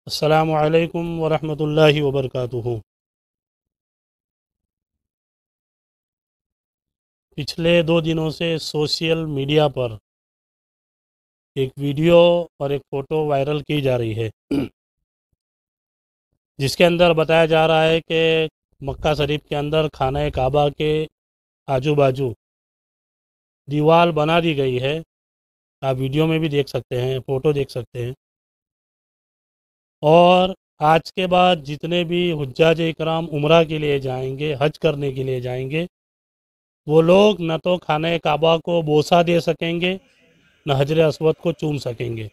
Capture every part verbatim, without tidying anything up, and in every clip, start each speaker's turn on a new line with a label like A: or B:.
A: अस्सलामु अलैकुम वरहमतुल्लाहि वबरकातुहू। पिछले दो दिनों से सोशल मीडिया पर एक वीडियो और एक फ़ोटो वायरल की जा रही है जिसके अंदर बताया जा रहा है कि मक्का शरीफ के अंदर खाना काबा के आजू बाजू दीवार बना दी गई है। आप वीडियो में भी देख सकते हैं, फ़ोटो देख सकते हैं। और आज के बाद जितने भी हुज्जाज इकराम उम्रा के लिए जाएंगे, हज करने के लिए जाएंगे, वो लोग न तो खाना काबा को बोसा दे सकेंगे, न हजर अस्वद को चूम सकेंगे।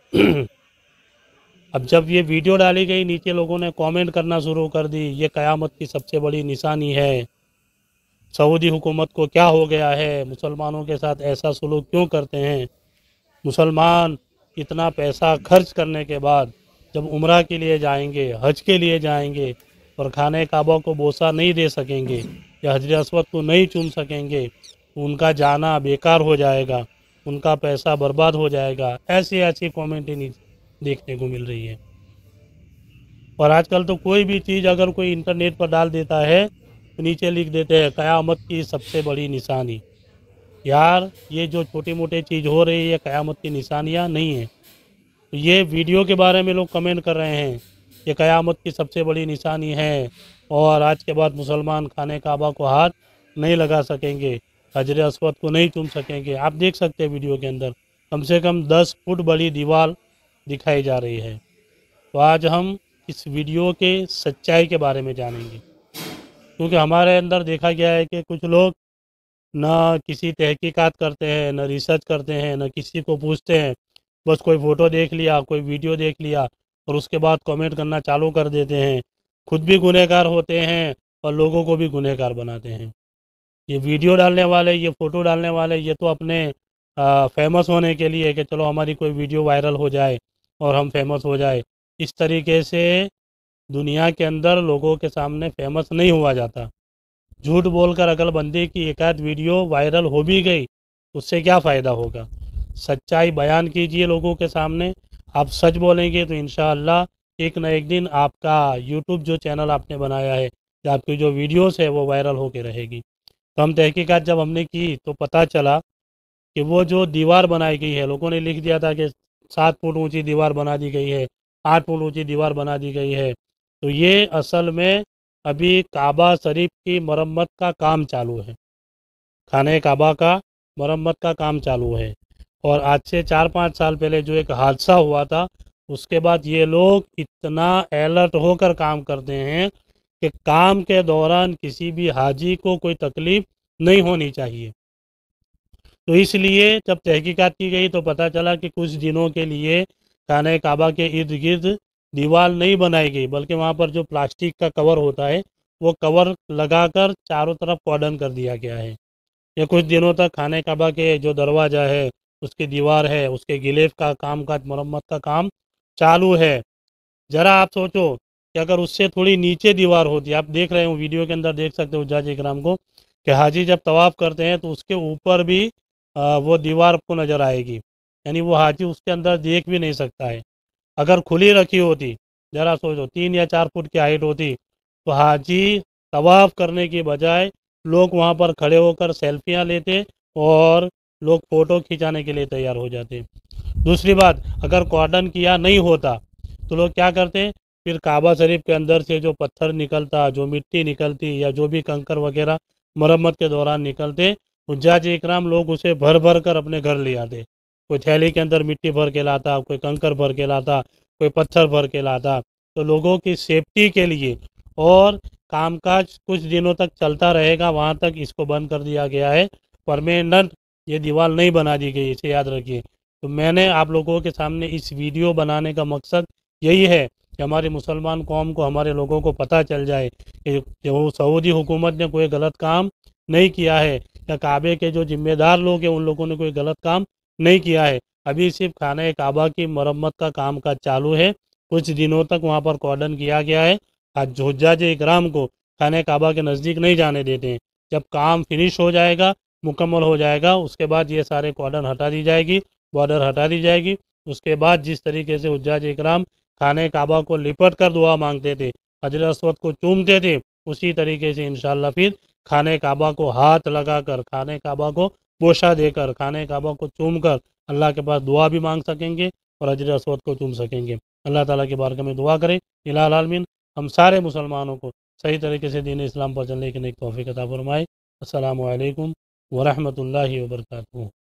A: अब जब ये वीडियो डाली गई, नीचे लोगों ने कमेंट करना शुरू कर दी, ये क़यामत की सबसे बड़ी निशानी है, सऊदी हुकूमत को क्या हो गया है, मुसलमानों के साथ ऐसा सलूक क्यों करते हैं। मुसलमान इतना पैसा खर्च करने के बाद जब उम्रा के लिए जाएंगे, हज के लिए जाएंगे और खाने काबा को बोसा नहीं दे सकेंगे या हजर अस्वद को नहीं चूम सकेंगे, तो उनका जाना बेकार हो जाएगा, उनका पैसा बर्बाद हो जाएगा। ऐसी ऐसी कमेंटें देखने को मिल रही है। और आजकल तो कोई भी चीज़ अगर कोई इंटरनेट पर डाल देता है तो नीचे लिख देते हैं क़यामत की सबसे बड़ी निशानी। यार, ये जो छोटी मोटी चीज़ हो रही है, ये क़यामत की निशानियाँ नहीं है। तो ये वीडियो के बारे में लोग कमेंट कर रहे हैं, ये क़यामत की सबसे बड़ी निशानी है और आज के बाद मुसलमान खाने काबा को हाथ नहीं लगा सकेंगे, हजर अस्वद को नहीं चूम सकेंगे। आप देख सकते हैं वीडियो के अंदर कम से कम दस फुट बड़ी दीवार दिखाई जा रही है। तो आज हम इस वीडियो के सच्चाई के बारे में जानेंगे, क्योंकि हमारे अंदर देखा गया है कि कुछ लोग न किसी तहकीकात करते हैं, न रिसर्च करते हैं, न किसी को पूछते हैं। बस कोई फ़ोटो देख लिया, कोई वीडियो देख लिया और उसके बाद कमेंट करना चालू कर देते हैं। खुद भी गुनहगार होते हैं और लोगों को भी गुनहगार बनाते हैं। ये वीडियो डालने वाले, ये फ़ोटो डालने वाले, ये तो अपने आ, फेमस होने के लिए कि चलो हमारी कोई वीडियो वायरल हो जाए और हम फेमस हो जाए, इस तरीके से दुनिया के अंदर लोगों के सामने फेमस नहीं हुआ जाता। झूठ बोलकर अकलबंदी की एक आध वीडियो वायरल हो भी गई, उससे क्या फ़ायदा होगा। सच्चाई बयान कीजिए लोगों के सामने। आप सच बोलेंगे तो इंशाअल्लाह एक न एक दिन आपका यूट्यूब जो चैनल आपने बनाया है या आपकी जो वीडियोस है वो वायरल होकर रहेगी। तो हम तहकीकात जब हमने की तो पता चला कि वो जो दीवार बनाई गई है, लोगों ने लिख दिया था कि सात फुट ऊंची दीवार बना दी गई है, आठ फुट ऊंची दीवार बना दी गई है। तो ये असल में अभी काबा शरीफ की मरम्मत का काम चालू है, खाने काबा का मरम्मत का काम चालू है। और आज से चार पाँच साल पहले जो एक हादसा हुआ था, उसके बाद ये लोग इतना अलर्ट होकर काम करते हैं कि काम के दौरान किसी भी हाजी को कोई तकलीफ़ नहीं होनी चाहिए। तो इसलिए जब तहकीकात की गई तो पता चला कि कुछ दिनों के लिए खाने काबा के इर्द गिर्द दीवार नहीं बनाई गई, बल्कि वहाँ पर जो प्लास्टिक का कवर होता है वो कवर लगाकर चारों तरफ कॉर्डन कर दिया गया है। ये कुछ दिनों तक खाने काबा के जो दरवाज़ा है, उसकी दीवार है, उसके गिलेफ का काम काज मरम्मत का काम चालू है। ज़रा आप सोचो कि अगर उससे थोड़ी नीचे दीवार होती, आप देख रहे हो वीडियो के अंदर देख सकते हो हुज्जाज इकराम को कि हाजी जब तवाफ़ करते हैं तो उसके ऊपर भी आ, वो दीवार आपको नज़र आएगी, यानी वो हाजी उसके अंदर देख भी नहीं सकता है। अगर खुली रखी होती, ज़रा सोचो तीन या चार फुट की हाइट होती, तो हाजी तवाफ़ करने की बजाय लोग वहाँ पर खड़े होकर सेल्फियाँ लेते और लोग फ़ोटो खिंचाने के लिए तैयार हो जाते। दूसरी बात, अगर कॉर्डन किया नहीं होता तो लोग क्या करते, फिर काबा शरीफ के अंदर से जो पत्थर निकलता, जो मिट्टी निकलती या जो भी कंकर वगैरह मरम्मत के दौरान निकलते, हुज्जाज इकराम लोग उसे भर भर कर अपने घर ले आते। कोई थैली के अंदर मिट्टी भर के लाता, कोई कंकर भर के लाता, कोई पत्थर भर के लाता। तो लोगों की सेफ्टी के लिए और कामकाज कुछ दिनों तक चलता रहेगा, वहाँ तक इसको बंद कर दिया गया है। परमानेंट ये दीवार नहीं बना दी गई, इसे याद रखिए। तो मैंने आप लोगों के सामने इस वीडियो बनाने का मकसद यही है कि हमारी मुसलमान कौम को, हमारे लोगों को पता चल जाए कि जो सऊदी हुकूमत ने कोई गलत काम नहीं किया है या काबे के जो जिम्मेदार लोग हैं उन लोगों ने कोई गलत काम नहीं किया है। अभी सिर्फ खाना काबा की मरम्मत का काम काज चालू है। कुछ दिनों तक वहाँ पर कॉर्डन किया गया है। आज हुज्जाज इकराम को खाना काबा के नज़दीक नहीं जाने देते हैं। जब काम फिनिश हो जाएगा, मुकम्मल हो जाएगा, उसके बाद ये सारे कॉर्डन हटा दी जाएगी, बॉर्डर हटा दी जाएगी। उसके बाद जिस तरीके से हुज्जाज इकराम खाने काबा को लिपट कर दुआ मांगते थे, हजर अस्वद को चूमते थे, उसी तरीके से इंशाल्लाह फिर खाने काबा को हाथ लगाकर, खाने काबा को बोशा देकर, खाने काबा को चूम कर अल्लाह के पास दुआ भी मांग सकेंगे और हजर अस्वद को चूम सकेंगे। अल्लाह ताला के बारगाह में दुआ करें, इलाही आलमीन हम सारे मुसलमानों को सही तरीके से दीन इस्लाम पर चलने की नेक तौफीक अता फरमाए। अस्सलामु अलैकुम व रहमतुल्लाहि व बरकातुहू।